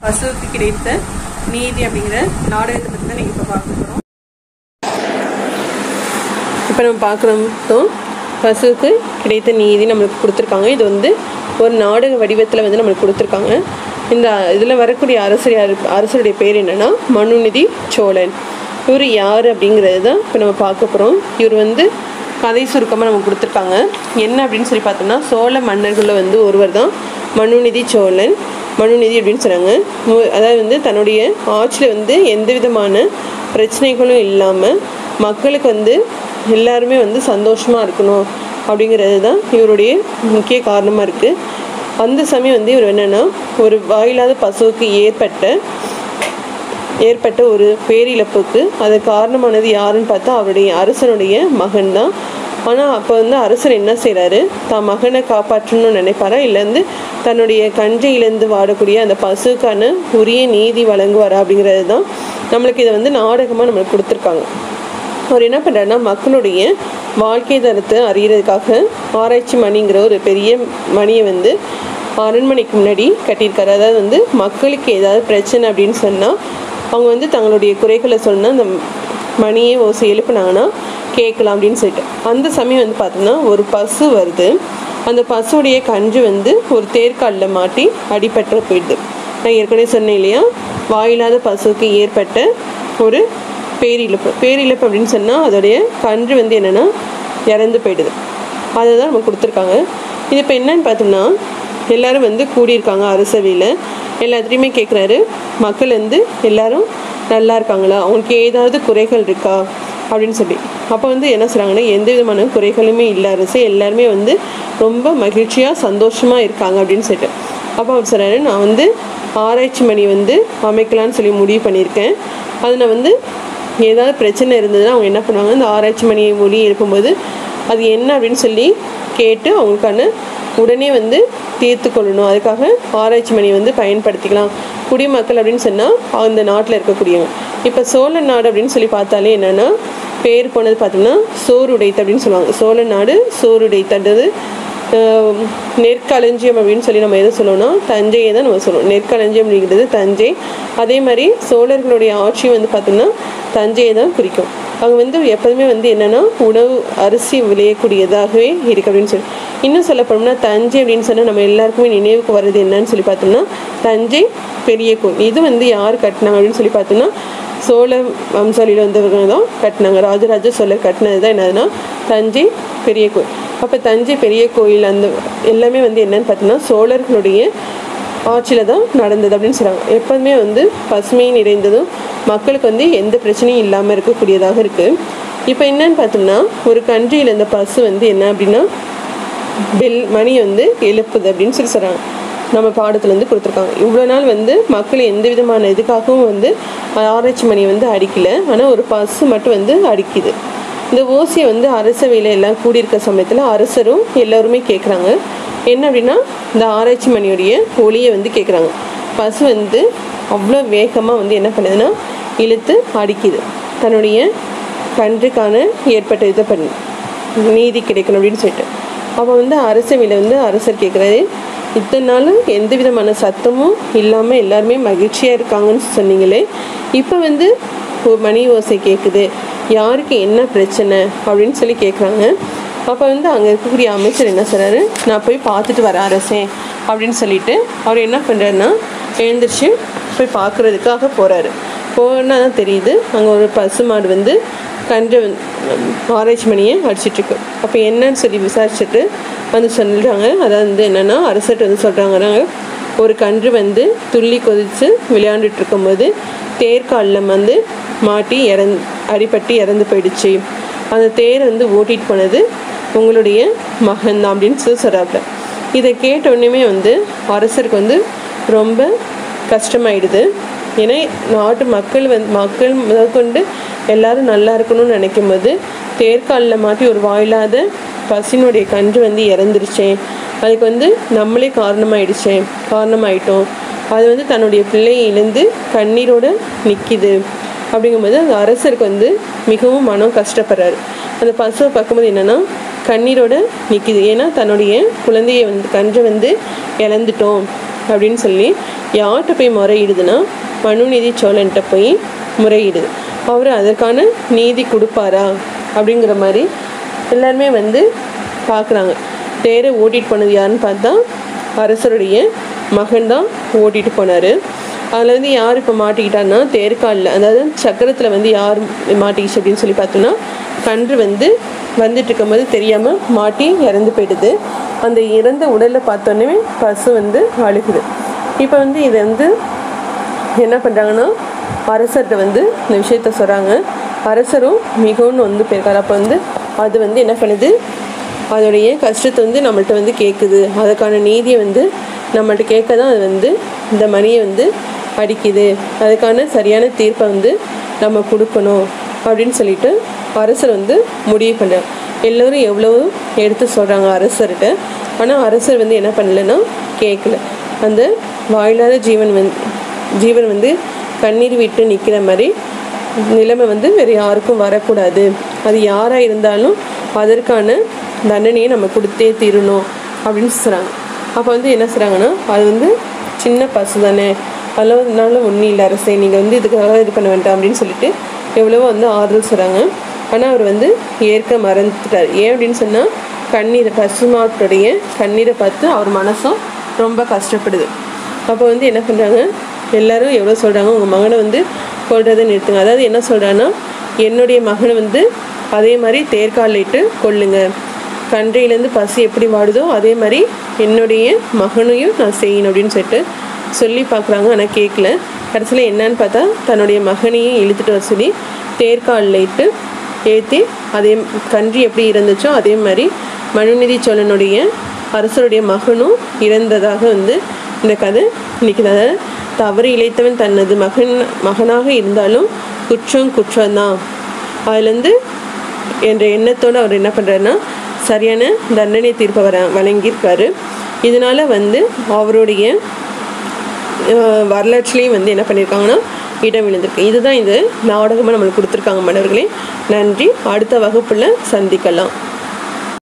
பசுவுக்கு கிடைத்த நீதி அப்படிங்கிற நாடகத்தை பற்றி தான் நீங்கள் இப்போ பார்க்க போகிறோம். இப்போ நம்ம பார்க்குறோம் பசுவுக்கு கிடைத்த நீதி நம்மளுக்கு கொடுத்துருக்காங்க. இது வந்து ஒரு நாடக வடிவத்தில் வந்து நம்மளுக்கு கொடுத்துருக்காங்க. இந்த இதில் வரக்கூடிய அரசருடைய பேர் என்னென்னா மனுநீதி சோழன். இவர் யார் அப்படிங்கிறது தான் இப்போ நம்ம பார்க்க போகிறோம். இவர் வந்து கதை சுருக்கமாக நமக்கு கொடுத்துருக்காங்க. என்ன அப்படின்னு சொல்லி பார்த்தோம்னா, சோழ மன்னர்களில் வந்து ஒருவர் தான் மனுநீதி சோழன். மனுநீதி அப்படின்னு சொன்னாங்க. அதாவது வந்து தன்னுடைய ஆட்சியில் வந்து எந்த விதமான பிரச்சனைகளும் இல்லாமல் மக்களுக்கு வந்து எல்லாருமே வந்து சந்தோஷமாக இருக்கணும் அப்படிங்கிறது தான் இவருடைய முக்கிய காரணமாக இருக்குது. அந்த சமயம் வந்து இவர் என்னென்னா, ஒரு வாயில்லாத பசுவுக்கு ஏற்பட்ட ஒரு பேரிழப்புக்கு அது காரணமானது யாருன்னு பார்த்தா அவருடைய அரசனுடைய மகன் தான். ஆனால் அப்போ வந்து அரசர் என்ன செய்கிறாரு, தான் மகனை காப்பாற்றணும்னு நினைப்பாரா, இல்லை வந்து தன்னுடைய கன்றையிலேருந்து வாடக்கூடிய அந்த பசுக்கான உரிய நீதி வழங்குவாரா அப்படிங்கிறது தான் நம்மளுக்கு இதை வந்து நாடகமாக நம்மளுக்கு கொடுத்துருக்காங்க. அவர் என்ன பண்ணுறாருன்னா, மக்களுடைய வாழ்க்கை தரத்தை அறியறதுக்காக ஆராய்ச்சி மணிங்கிற ஒரு பெரிய மணியை வந்து அரண்மனைக்கு முன்னாடி கட்டியிருக்காரு. அதாவது வந்து மக்களுக்கு ஏதாவது பிரச்சனை அப்படின்னு சொன்னால் அவங்க வந்து தங்களுடைய குறைகளை சொன்னால் அந்த மணியை ஓசை எழுப்புனாங்கன்னா கேட்கலாம் அப்படின்னு சொல்லிட்டு. அந்த சமயம் வந்து பார்த்தோம்னா ஒரு பசு வருது. அந்த பசுடைய கன்று வந்து ஒரு தேர்காலில் மாட்டி அடிபட்டு போயிடுது. நான் ஏற்கனவே சொன்னேன் இல்லையா, வாயில்லாத பசுவுக்கு ஏற்பட்ட ஒரு பேரிழப்பு அப்படின்னு சொன்னால் அதோடைய கன்று வந்து என்னென்னா இறந்து போயிடுது. அதை தான் நம்ம கொடுத்துருக்காங்க. இது இப்போ என்னன்னு பார்த்தோம்னா, எல்லோரும் வந்து கூடியிருக்காங்க அரசவையில். எல்லாத்துலேயுமே கேட்குறாரு, மக்கள் வந்து எல்லோரும் நல்லா இருக்காங்களா, அவங்களுக்கு ஏதாவது குறைகள் இருக்கா அப்படின்னு சொல்லி. அப்போ வந்து என்ன சொல்கிறாங்கன்னா, எந்த விதமான குறைகளுமே இல்லை அரசு, எல்லாருமே வந்து ரொம்ப மகிழ்ச்சியாக சந்தோஷமாக இருக்காங்க அப்படின்னு சொல்லிட்டு. அப்போ அவர் சொல்கிறாரு, நான் வந்து ஆராய்ச்சி மணி வந்து அமைக்கலான்னு சொல்லி முடிவு பண்ணியிருக்கேன். அதை நான் வந்து ஏதாவது பிரச்சனை இருந்ததுன்னா அவங்க என்ன பண்ணுவாங்க, இந்த ஆராய்ச்சி மணியை ஒலி எழுப்பும்போது அது என்ன அப்படின்னு சொல்லி கேட்டு அவங்களுக்கான உடனே வந்து தீர்த்து கொள்ளணும். அதுக்காக ஆராய்ச்சி மணியை வந்து பயன்படுத்திக்கலாம். குடிமக்கள் அப்படின்னு சொன்னால் அந்த நாட்டில் இருக்கக்கூடியவங்க. இப்போ சோழ நாடு அப்படின்னு சொல்லி பார்த்தாலே என்னென்னா, பேர் போனது பார்த்தோம்னா சோறுடைத்து அப்படின்னு சொல்லுவாங்க. சோழ நாடு சோறுடைத்தது. நெற்களஞ்சியம் அப்படின்னு சொல்லி நம்ம எதை சொல்லுவோம்னா தஞ்சையை தான் நம்ம சொல்லுவோம். நெற்களஞ்சியம் அப்படிங்கிறது தஞ்சை. அதே மாதிரி சோழர்களுடைய ஆட்சியும் வந்து பார்த்தோம்னா தஞ்சையை தான் குறிக்கும். அவங்க வந்து எப்போதுமே வந்து என்னென்னா உணவு அரிசி விளையக்கூடியதாகவே இருக்குது அப்படின்னு சொல்லி. இன்னும் சொல்லப்போனோம்னா தஞ்சை அப்படின்னு சொன்னால் நம்ம எல்லாருக்குமே நினைவுக்கு வர்றது என்னன்னு சொல்லி பார்த்தோம்னா தஞ்சை பெரிய கோயில். இது வந்து யார் கட்டினாங்க அப்படின்னு சொல்லி பார்த்தோம்னா சோழ வம்சாவளியில் வந்தவர்கள் தான் கட்டினாங்க. ராஜராஜ சோழர் கட்டினது தான் என்னதுன்னா தஞ்சை பெரிய கோயில். அப்போ தஞ்சை பெரிய கோயில் அந்த எல்லாமே வந்து என்னன்னு பார்த்தோம்னா சோழர்களுடைய ஆட்சியில் தான் நடந்தது அப்படின்னு சொல்கிறாங்க. எப்போதுமே வந்து பசுமை நிறைந்ததும் மக்களுக்கு வந்து எந்த பிரச்சனையும் இல்லாமல் இருக்கக்கூடியதாக இருக்குது. இப்போ என்னன்னு பார்த்தோம்னா, ஒரு கண்ட்ரியில் இந்த பசு வந்து என்ன அப்படின்னா மணி வந்து எழுப்புது அப்படின்னு சொல்லி சொல்கிறாங்க. நம்ம பாடத்தில் வந்து கொடுத்துருக்காங்க. இவ்வளோ நாள் வந்து மக்கள் எந்த விதமான இதுக்காகவும் வந்து ஆராய்ச்சி மணி வந்து அடிக்கலை. ஆனால் ஒரு பசு மட்டும் வந்து அடிக்குது. இந்த ஓசையை வந்து அரசவையில் எல்லாம் கூடியிருக்க சமயத்தில் அரசரும் எல்லோருமே கேட்குறாங்க. என்ன அப்படின்னா, இந்த ஆராய்ச்சி மணியுடைய ஒளியை வந்து கேட்குறாங்க. பசு வந்து அவ்வளோ வேகமாக வந்து என்ன பண்ணுதுன்னா இழுத்து அடிக்குது. தன்னுடைய கன்றுக்கான ஏற்பட்ட இதை பண்ணி நீதி கிடைக்கணும் அப்படின்னு சொல்லிட்டு. அப்போ வந்து அரசவையில் வந்து அரசர் கேட்குறாரு, இத்தனை நாள் எந்த விதமான சத்தமும் இல்லாமல் எல்லாருமே மகிழ்ச்சியாக இருக்காங்கன்னு சொன்னீங்களே, இப்போ வந்து ஒரு மணி ஓசை கேட்குது, யாருக்கு என்ன பிரச்சனை அப்படின்னு சொல்லி கேட்குறாங்க. அப்போ வந்து அங்கே இருக்கக்கூடிய அமைச்சர் என்ன சொல்கிறாரு, நான் போய் பார்த்துட்டு வரேன் அரசே அப்படின்னு சொல்லிட்டு அவர் என்ன பண்ணுறாருன்னா எழுந்திரிச்சு போய் பார்க்குறதுக்காக போகிறாரு. போனால் தான் தெரியுது அங்கே ஒரு பசு மாடு வந்து கன்று ஆராய்ச்சி மணியை அடிச்சிட்ருக்கு. அப்போ என்னன்னு சொல்லி விசாரிச்சுட்டு வந்து சொல்லிடுறாங்க. அதாவது வந்து என்னென்னா அரசர்கிட்ட வந்து சொல்கிறாங்க, ஒரு கன்று வந்து துள்ளி கொதித்து விளையாண்டுட்டு இருக்கும்போது தேர்காலில் வந்து மாட்டி அடிபட்டு இறந்து போயிடுச்சு. அந்த தேரை வந்து ஓட்டிகிட்டு போனது உங்களுடைய மகன் தான் அப்படின்னு சொல்கிறாப்புல. இதை கேட்ட உடனே வந்து அரசருக்கு வந்து ரொம்ப கஷ்டமாயிடுது. ஏன்னா நாட்டு மக்கள் முதற்கொண்டு எல்லாரும் நல்லா இருக்கணும்னு நினைக்கும் போது தேர்காலில் மாட்டி ஒரு வாயில்லாத பசினுடைய கன்று வந்து இறந்துருச்சேன், அதுக்கு வந்து நம்மளே காரணமாயிட்டோம். அது வந்து தன்னுடைய பிள்ளையிலேருந்து கண்ணீரோடு நிற்கிது. அப்படிங்கும்போது அந்த அரசருக்கு வந்து மிகவும் மனம் கஷ்டப்படுறாரு. அந்த பசுவை பார்க்கும்போது என்னென்னா கண்ணீரோடு நிற்கிது. ஏன்னா தன்னுடைய குழந்தையை வந்து கன்றை வந்து இழந்துட்டோம் அப்படின்னு சொல்லி யார்கிட்ட போய் முறையிடுதுன்னா மனுநீதி சோழன்கிட்ட போய் முறையிடுது. அவர் அதற்கான நீதி கொடுப்பாரா அப்படிங்கிற மாதிரி எல்லாருமே வந்து பார்க்குறாங்க. தேரை ஓட்டிகிட்டு போனது யாருன்னு பார்த்தா அரசருடைய மகன் தான் ஓட்டிகிட்டு போனார். அதில் வந்து யார் இப்போ மாட்டிக்கிட்டான்னா தேர்காலில், அதாவது சக்கரத்தில் வந்து யார் மாட்டிக்கிச்சு அப்படின்னு சொல்லி பார்த்தோன்னா கன்று வந்து வந்துட்டு இருக்கும்போது தெரியாமல் மாட்டி இறந்து போயிடுது. அந்த இறந்த உடலில் பார்த்தோன்னே பசு வந்து அழுகுது. இப்போ வந்து இதை வந்து என்ன பண்ணுறாங்கன்னா அரசர்கிட்ட வந்து இந்த விஷயத்த சொல்கிறாங்க. அரசரும் மிகவும் வந்து போயிருக்காரு. அப்போ வந்து அது வந்து என்ன பண்ணுது, அதோடைய கஷ்டத்தை வந்து நம்மள்கிட்ட வந்து கேட்குது. அதுக்கான நீதியை வந்து நம்மள்கிட்ட கேட்க தான் அது வந்து இந்த மணியை வந்து அடிக்குது. அதுக்கான சரியான தீர்ப்பை வந்து நம்ம கொடுக்கணும் அப்படின்னு சொல்லிட்டு அரசர் வந்து முடிவு பண்ணுறாங்க. எல்லோரும் எவ்வளவோ எடுத்து சொல்கிறாங்க அரசர்கிட்ட. ஆனால் அரசர் வந்து என்ன பண்ணலைன்னா கேட்கல. அந்த வாயில்லாத ஜீவன் வந்து கண்ணீர் விட்டு நிற்கிற மாதிரி நிலைமை வந்து வேறு யாருக்கும் வரக்கூடாது. அது யாராக இருந்தாலும் அதற்கான தண்டனையை நம்ம கொடுத்தே தீரணும் அப்படின்னு சொல்கிறாங்க. அப்போ வந்து என்ன சொல்கிறாங்கன்னா அது வந்து சின்ன பசு தானே, அதனால ஒன்றும் இல்லை அரசே, நீங்கள் வந்து இதுக்காக இது பண்ண வேண்டாம் அப்படின்னு சொல்லிட்டு எவ்வளவோ வந்து ஆறுதல் சொல்கிறாங்க. ஆனால் அவர் வந்து ஏற்க மறந்துட்டார். ஏன் அப்படின்னு சொன்னால் கண்ணீரை, பசுமாட்டுடைய கண்ணீரை பார்த்து அவர் மனசும் ரொம்ப கஷ்டப்படுது. அப்போ வந்து என்ன பண்ணுறாங்க, எல்லோரும் எவ்வளோ சொல்கிறாங்க, உங்கள் மகனை வந்து கொல்றதை நிறுத்துங்க. அதாவது என்ன சொல்கிறான்னா, என்னுடைய மகனை வந்து அதே மாதிரி தேர்காலிட்டு கொல்லுங்க. கன்றையிலேருந்து பசி எப்படி வாடுதோ அதே மாதிரி என்னுடைய மகனையும் நான் செய்யணும் அப்படின்னு சொல்லிட்டு சொல்லி பார்க்குறாங்க. ஆனால் கேட்கல. கடைசியில் என்னன்னு பார்த்தா தன்னுடைய மகனையும் இழுத்துட்டு வர சொல்லி தேர்காலில் இட்டு ஏற்றி அதே கன்றி எப்படி இறந்துச்சோ அதே மாதிரி மனுநீதி சோழனுடைய அரசருடைய மகனும் இறந்ததாக வந்து இந்த கதை நிற்குது. அதாவது தவறு இழைத்தவன் தனது மகனாக இருந்தாலும் குற்றம்தான் அதுலேருந்து என்ற எண்ணத்தோடு அவர் என்ன பண்ணுறாருன்னா சரியான தண்டனை தீர்ப்பை வழங்கியிருக்காரு. இதனால் வந்து அவருடைய வரலாற்றுலேயும் வந்து என்ன பண்ணியிருக்காங்கன்னா இடம் விழுந்திருக்கு. இதுதான் இந்த நாடகமாக நம்மளுக்கு கொடுத்துருக்காங்க மாணவர்களே. நன்றி. அடுத்த வகுப்பில் சந்திக்கலாம்.